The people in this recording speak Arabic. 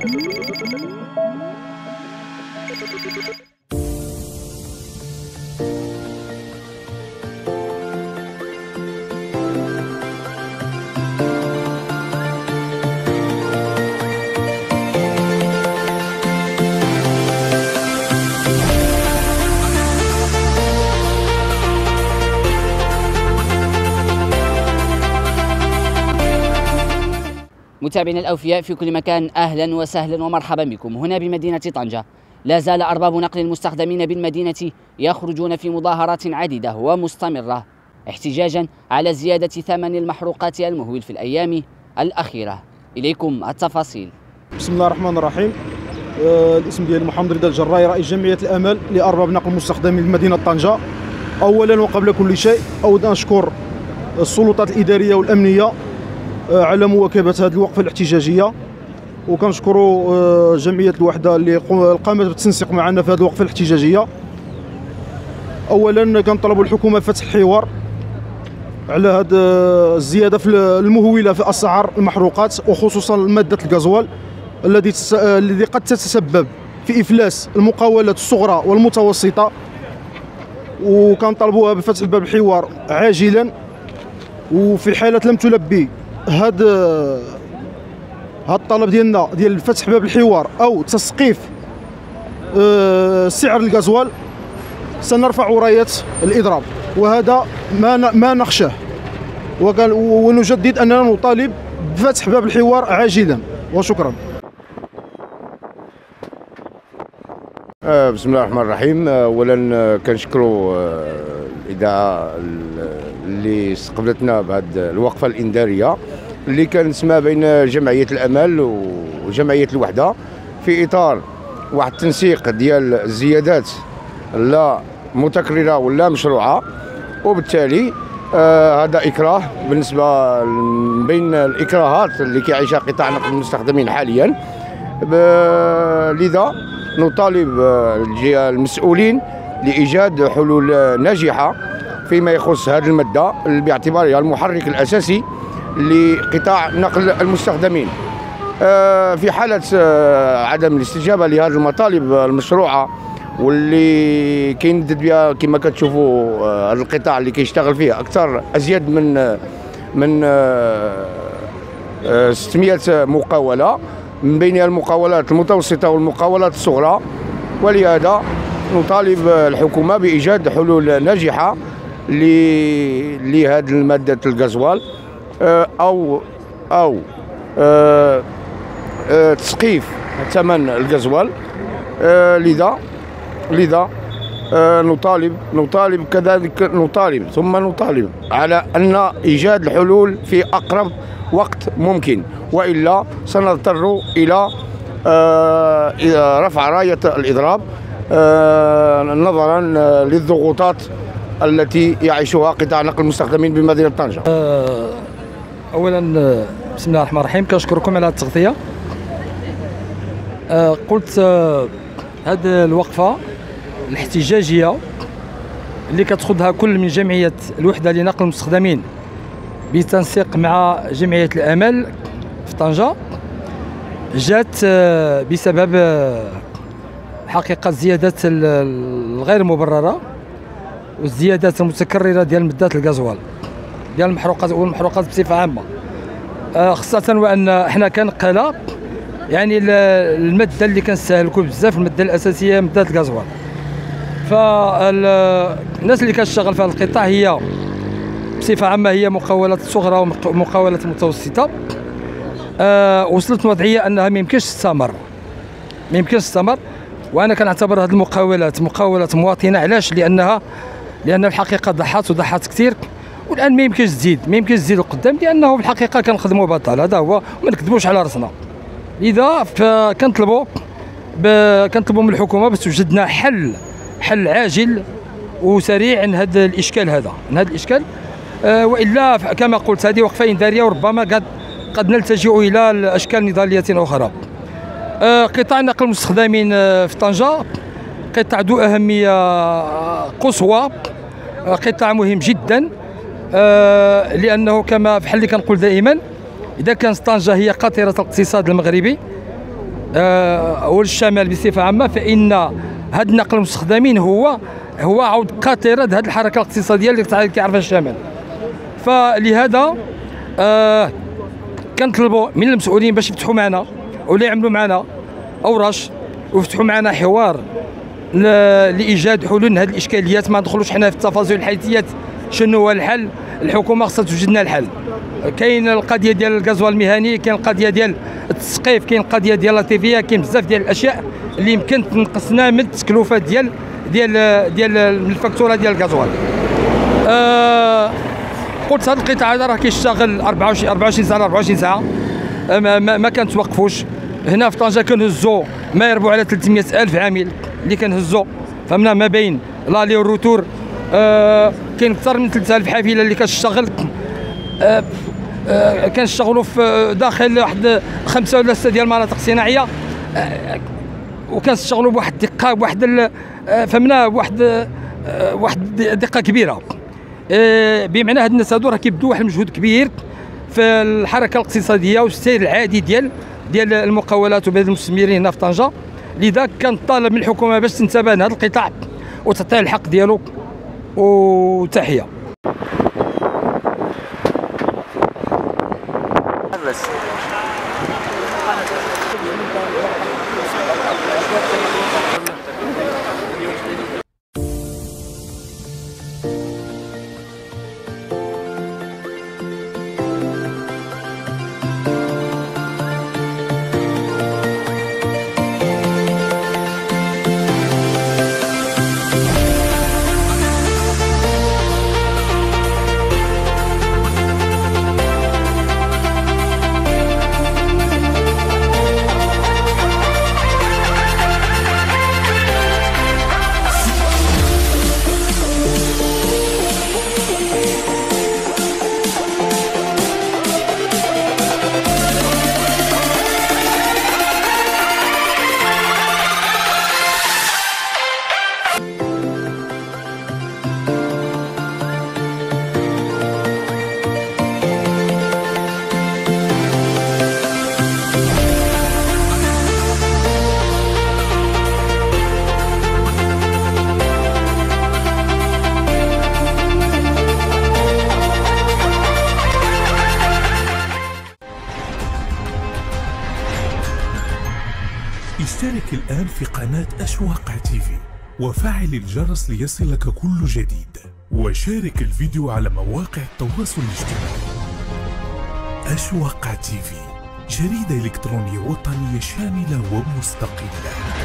متابعينا الأوفياء في كل مكان، أهلا وسهلا ومرحبا بكم هنا بمدينة طنجة. لا زال أرباب نقل المستخدمين بالمدينة يخرجون في مظاهرات عديدة ومستمرة احتجاجا على زيادة ثمن المحروقات المهول في الأيام الأخيرة. إليكم التفاصيل. بسم الله الرحمن الرحيم. الاسم ديالي محمد رضا الجراي، رئيس جمعية الأمل لأرباب نقل المستخدمين بمدينة طنجة. أولا وقبل كل شيء أود أن أشكر السلطات الإدارية والأمنية على مواكبة هذه الوقفة الاحتجاجية، وكنشكروا جمعية الوحدة اللي قامت بالتنسيق معنا في هذه الوقفة الاحتجاجية. أولا كنطلبوا الحكومة فتح الحوار على هذه الزيادة في المهولة في أسعار المحروقات، وخصوصا مادة الغازوال الذي قد تتسبب في إفلاس المقاولات الصغرى والمتوسطة، وكنطلبوها بفتح باب الحوار عاجلا. وفي حالة لم تلبي هذا الطلب ديالنا ديال فتح باب الحوار او تسقيف سعر الغازوال، سنرفع راية الإضراب، وهذا ما نخشاه. ونجدد أننا نطالب بفتح باب الحوار عاجلا، وشكرا. بسم الله الرحمن الرحيم. اولا كنشكروا الاذاعه اللي استقبلتنا بهذه الوقفه الانذاريه اللي كان اسمها بين جمعيه الامل وجمعيه الوحده في اطار واحد التنسيق ديال الزيادات لا متكرره ولا مشروعه، وبالتالي هذا اكراه بالنسبه بين الاكراهات اللي كيعيشها قطاع نقل المستخدمين حاليا. لذا نطالب الجهة المسؤولين لإيجاد حلول ناجحة فيما يخص هذه المادة باعتبارها المحرك الأساسي لقطاع نقل المستخدمين. في حالة عدم الاستجابة لهذه المطالب المشروعة واللي كيندد بها كما كتشوفوا هذا القطاع اللي كيشتغل فيه أزيد من 600 مقاولة، من بينها المقاولات المتوسطة والمقاولات الصغرى، ولهذا نطالب الحكومة بإيجاد حلول ناجحة لهذه المادة الغازوال أو تسقيف ثمن الغازوال. لذا نطالب كذلك نطالب على أن إيجاد الحلول في أقرب وقت ممكن، وإلا سنضطر إلى رفع راية الإضراب نظرا للضغوطات التي يعيشها قطاع نقل المستخدمين بمدينة طنجة. أولا بسم الله الرحمن الرحيم، كنشكركم على التغطية. قلت هذه الوقفة الاحتجاجية اللي كتخوضها كل من جمعية الوحدة لنقل المستخدمين بالتنسيق مع جمعية الأمل في طنجة جات بسبب حقيقة الزيادات الغير مبررة والزيادات المتكررة ديال مادات الغازوال ديال المحروقات والمحروقات بصفة عامة، خاصة وأن حنا كنقالة يعني المادة اللي كنستهلكوا بزاف، المادة الأساسية مادات الغازوال. فالناس اللي كتشتغل في هذا القطاع هي بصفة عامة هي مقاولات صغرى ومقاولات متوسطة. وصلت وضعية أنها ما يمكنش تستمر، وأنا كنعتبر هذه المقاولات مقاولات مواطنة. علاش؟ لأن الحقيقة ضحات كثير، والآن ما يمكنش تزيد القدام، لأنه في الحقيقة كنخدموا بطال، هذا هو، وما نكذبوش على راسنا. لذا كنطلبوا من الحكومة باش توجد لنا حل عاجل وسريع عن هذا الإشكال وإلا كما قلت هذه وقفة إنذارية، وربما قد نلتجئ إلى أشكال نضالية أخرى. قطاع نقل المستخدمين في طنجة قطاع ذو أهمية قصوى، قطاع مهم جدا، لأنه كما بحال اللي كنقول دائما، إذا كانت طنجة هي قاطرة الاقتصاد المغربي، والشمال بصفه عامه، فان هذا النقل المستخدمين هو عود قاطره هذه الحركه الاقتصاديه اللي كيعرفها الشمال. فلهذا كنطلبوا من المسؤولين باش يفتحوا معنا ولا يعملوا معنا اورش ويفتحوا معنا حوار لايجاد حلول لهذه الاشكاليات. ما ندخلوش حنا في التفاصيل الحيثيات شنو هو الحل. الحكومه خصها توجد لنا الحل. كاين القضيه ديال الغازوال المهني، كاين القضيه ديال التسقيف، كاين القضيه ديال اللطيفيه، كاين بزاف ديال الاشياء اللي يمكن تنقصنا من التكلفه ديال الفاكتوره ديال الغازوال. قلت هذا القطاع هذا راه كيشتغل 24 ساعه 24 ساعه، ما كنتوقفوش. هنا في طنجه كنهزو ما يربو على 300,000 عامل اللي كنهزو، فهمنا، ما بين لالي والروتور. كاين اكثر من 3000 حافله اللي كتشتغل. كنشتغلوا في داخل واحد 5 ولا 6 ديال المناطق الصناعيه، وكنشتغلوا بواحد الدقه، بواحد فهمنا، بواحد دقه كبيره. بمعنى هاد الناس هادو راه كيبدوا واحد المجهود كبير في الحركه الاقتصاديه والسير العادي ديال المقاولات وبين المستثمرين هنا في طنجه. لذا كنطالب من الحكومه باش تنتبه لهذا القطاع وتعطيه الحق ديالو. وتحيه. اشترك الآن في قناة أشواق تيفي وفعل الجرس ليصلك كل جديد، وشارك الفيديو على مواقع التواصل الاجتماعي. أشواق تيفي، جريدة إلكترونية وطنية شاملة ومستقلة.